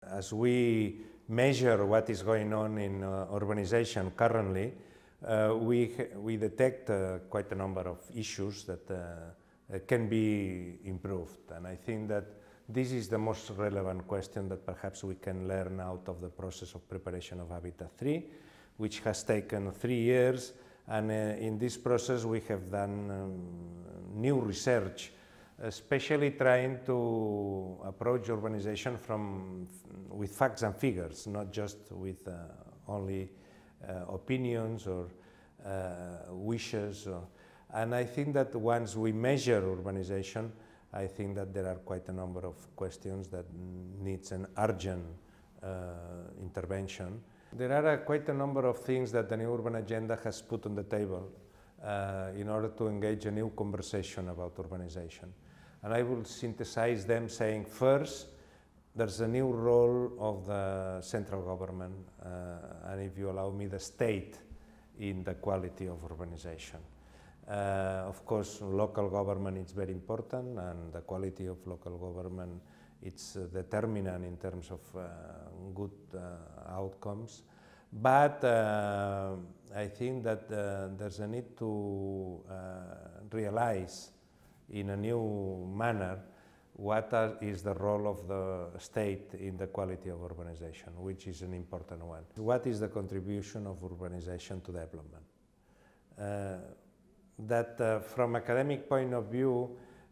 As we measure what is going on in urbanization currently, we detect quite a number of issues that can be improved. And I think that this is the most relevant question that perhaps we can learn out of the process of preparation of Habitat 3, which has taken 3 years. And in this process we have done new research, especially trying to approach urbanization with facts and figures, not just with only opinions or wishes. And I think that once we measure urbanization, I think that there are quite a number of questions that needs an urgent intervention. There are quite a number of things that the new urban agenda has put on the table in order to engage a new conversation about urbanization. And I will synthesize them saying, first, there's a new role of the central government, and if you allow me, the state, in the quality of urbanization. Of course, local government is very important, and the quality of local government it's determinant in terms of good outcomes. But I think that there's a need to realize in a new manner what is the role of the state in the quality of urbanization, which is an important one. What is the contribution of urbanization to development? From academic point of view,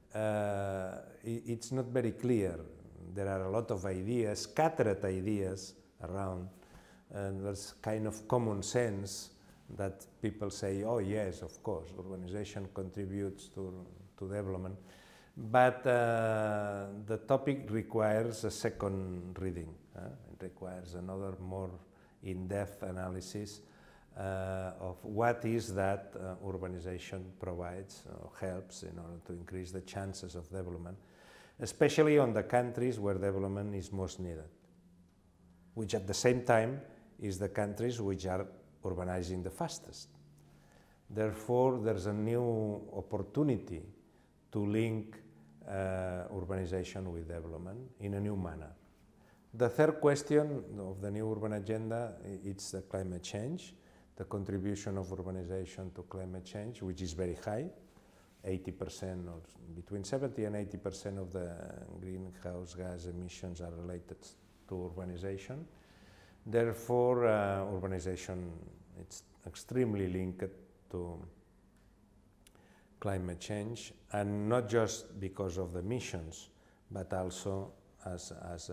it's not very clear. There are a lot of ideas, scattered ideas around, and there's kind of common sense that people say, oh yes, of course, urbanization contributes to development. But the topic requires a second reading. It requires another more in-depth analysis of what is that urbanization provides or helps in order to increase the chances of development, especially on the countries where development is most needed, which at the same time is the countries which are urbanizing the fastest. Therefore, there's a new opportunity to link urbanization with development in a new manner. The third question of the new urban agenda is the climate change, the contribution of urbanization to climate change, which is very high. 80% or between 70 and 80% of the greenhouse gas emissions are related to urbanization. Therefore, urbanization is extremely linked to climate change, and not just because of the emissions, but also as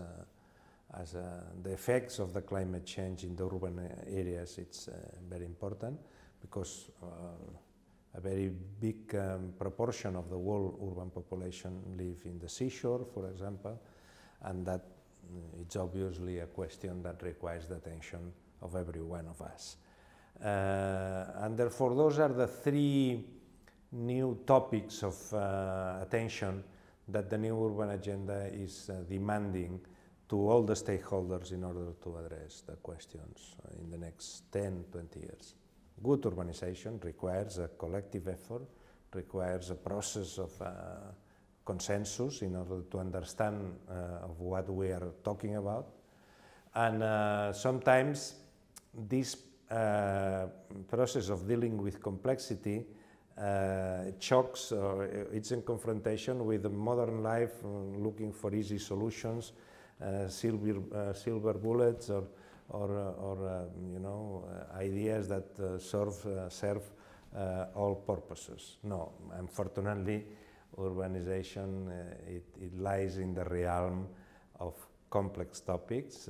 the effects of the climate change in the urban areas. It's very important because a very big proportion of the world urban population live in the seashore, for example, and that it's obviously a question that requires the attention of every one of us. And therefore, those are the three new topics of attention that the new urban agenda is demanding to all the stakeholders in order to address the questions in the next 10, 20 years. Good urbanization requires a collective effort, requires a process of consensus in order to understand of what we are talking about. And sometimes this process of dealing with complexity shocks, or it's in confrontation with the modern life, looking for easy solutions, silver bullets, or you know, ideas that serve all purposes. No, unfortunately, urbanization it lies in the realm of complex topics.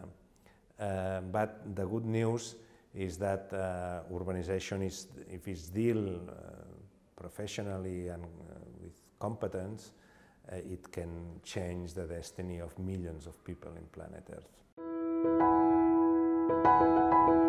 But the good news is that urbanization is, if it's dealt professionally and with competence, it can change the destiny of millions of people in planet Earth.